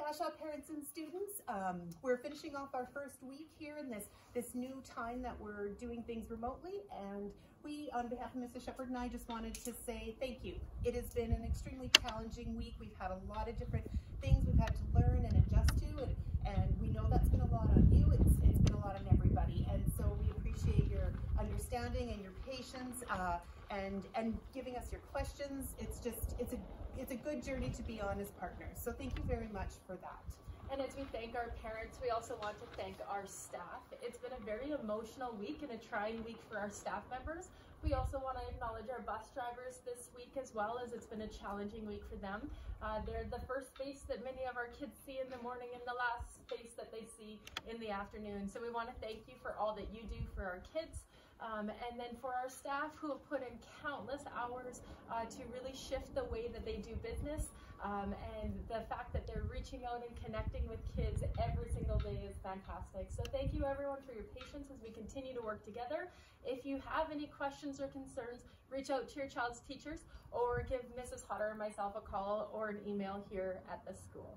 Bashaw parents and students. We're finishing off our first week here in this new time that we're doing things remotely, and we, on behalf of Mrs. Shepherd and I, just wanted to say thank you. It has been an extremely challenging week. We've had a lot of different things we've had to learn and adjust to, and we know that's been a lot on you. It's been a lot on everybody, and so we appreciate your understanding and your patience and giving us your questions. It's a good journey to be on as partners. So thank you very much for that. And as we thank our parents, we also want to thank our staff. It's been a very emotional week and a trying week for our staff members. We also want to acknowledge our bus drivers this week as well, as it's been a challenging week for them. They're the first face that many of our kids see in the morning and the last face that they see in the afternoon. So we want to thank you for all that you do for our kids. And then for our staff who have put in countless hours to really shift the way that they do business, and the fact that they're reaching out and connecting with kids every single day is fantastic. So thank you everyone for your patience as we continue to work together. If you have any questions or concerns, reach out to your child's teachers or give Mrs. Hodder or myself a call or an email here at the school.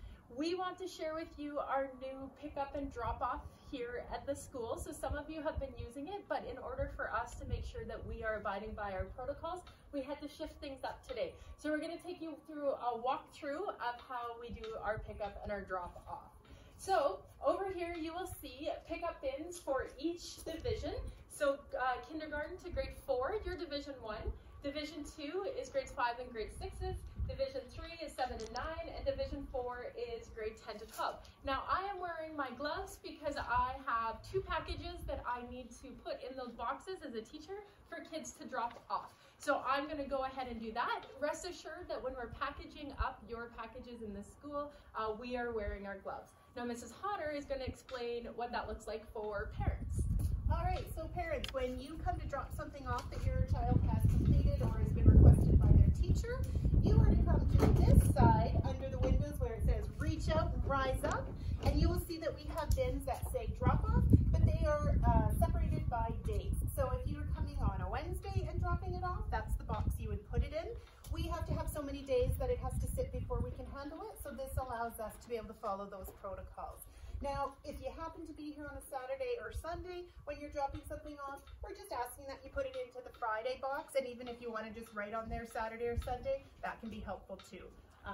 We want to share with you our new pickup and drop off here at the school. So some of you have been using it, but in order for us to make sure that we are abiding by our protocols, we had to shift things up today. So we're going to take you through a walkthrough of how we do our pickup and our drop off. So over here you will see pickup bins for each division. So kindergarten to grade 4, you're division 1. Division 2 is grades 5 and grade 6s. Division 3 is 7 and 9, and Division 4 is grade 10 to 12. Now I am wearing my gloves because I have 2 packages that I need to put in those boxes as a teacher for kids to drop off. So I'm going to go ahead and do that. Rest assured that when we're packaging up your packages in the school, we are wearing our gloves. Now Mrs. Hodder is going to explain what that looks like for parents. All right, so parents, when you come to drop something off that your child has completed or has been requested by their teacher, you want to come to this side under the windows where it says reach out and rise up, and you will see that we have bins that say drop off, but they are separated by days. So if you're coming on a Wednesday and dropping it off, that's the box you would put it in. We have to have so many days that it has to sit before we can handle it, so this allows us to be able to follow those protocols. Now, if you happen to be here on a Saturday or Sunday when you're dropping something off, we're just asking that you put it into the Friday box, and even if you want to just write on there Saturday or Sunday, that can be helpful too.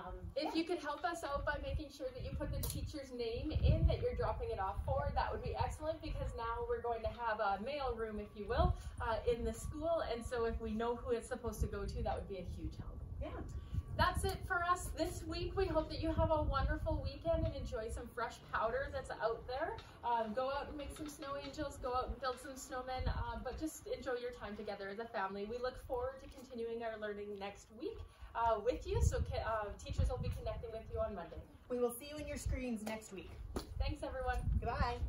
If you could help us out by making sure that you put the teacher's name in that you're dropping it off for, that would be excellent, because now we're going to have a mail room, if you will, in the school, and so if we know who it's supposed to go to, that would be a huge help. Yeah. That's it for us this week. We hope that you have a wonderful weekend and enjoy some fresh powder that's out there. Go out and make some snow angels, go out and build some snowmen, but just enjoy your time together as a family. We look forward to continuing our learning next week with you, so teachers will be connecting with you on Monday. We will see you in your screens next week. Thanks everyone. Goodbye.